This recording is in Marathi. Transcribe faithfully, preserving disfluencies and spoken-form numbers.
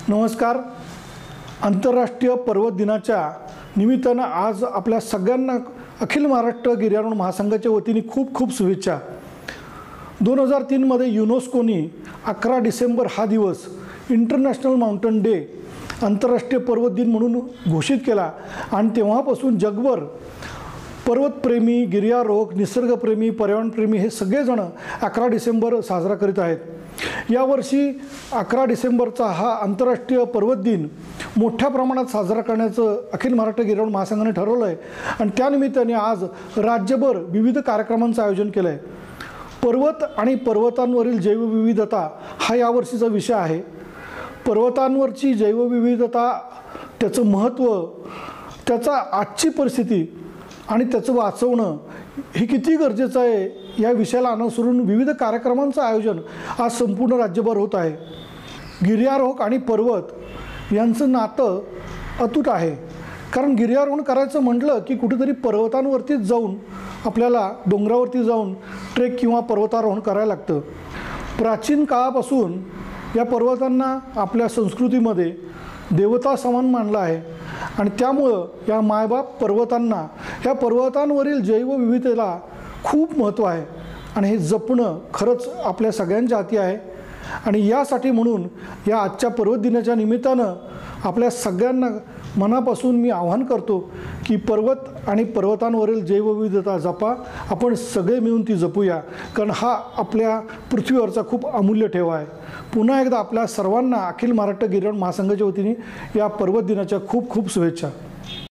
नमस्कार। आंतरराष्ट्रीय पर्वत दिनाच्या निमित्तानं आज आपल्या सगळ्यांना अखिल महाराष्ट्र गिर्यारोहण महासंघाच्या वतीने खूप खूप शुभेच्छा। दोन हजार तीनमध्ये युनेस्कोनी अकरा डिसेंबर हा दिवस इंटरनॅशनल माउंटन डे आंतरराष्ट्रीय पर्वत दिन म्हणून घोषित केला आणि तेव्हापासून जगभर पर्वतप्रेमी, गिर्यारोहक, निसर्गप्रेमी, पर्यावरणप्रेमी हे सगळेजण अकरा डिसेंबर साजरा करीत आहेत। यावर्षी अकरा डिसेंबरचा हा आंतरराष्ट्रीय पर्वत दिन मोठ्या प्रमाणात साजरा करण्याचं अखिल महाराष्ट्र गिर्यारोहण महासंघाने ठरवलं आहे आणि त्यानिमित्ताने आज राज्यभर विविध कार्यक्रमांचं आयोजन केलं आहे। पर्वत आणि पर्वतांवरील जैवविविधता हा यावर्षीचा विषय आहे। पर्वतांवरची जैवविविधता, त्याचं महत्त्व, त्याचा आजची परिस्थिती आणि त्याचं वाचवणं हे किती गरजेचं आहे या विषयाला अनुसरून विविध कार्यक्रमांचं आयोजन आज संपूर्ण राज्यभर होत आहे। गिर्यारोहक आणि पर्वत यांचं नातं अतूट आहे, कारण गिर्यारोहण करायचं म्हटलं की कुठेतरी पर्वतांवरतीच जाऊन आपल्याला डोंगरावरती जाऊन ट्रेक किंवा पर्वतारोहण करायला लागतं। प्राचीन काळापासून या पर्वतांना आपल्या संस्कृतीमध्ये देवता समान मानलं आहे आणि त्यामुळं या मायबाप पर्वतांना, या पर्वतांवरील जैवविविधतेला खूप महत्त्व आहे आणि हे जपणं खरंच आपल्या सगळ्यांच्या हाती आहे। आणि यासाठी म्हणून या आजच्या पर्वत दिनाच्या निमित्तानं आपल्या सगळ्यांना मनापासून मी आवाहन करतो की पर्वत आणि पर्वतांवरील जैवविविधता जपा, आपण सगळे मिळून ती जपूया, कारण हा आपल्या पृथ्वीवरचा खूप अमूल्य ठेवा आहे। पुन्हा एकदा आपल्या सर्वांना अखिल महाराष्ट्र गिर्यारोहण महासंघाच्या वतीने या पर्वत दिनाच्या खूप खूप शुभेच्छा।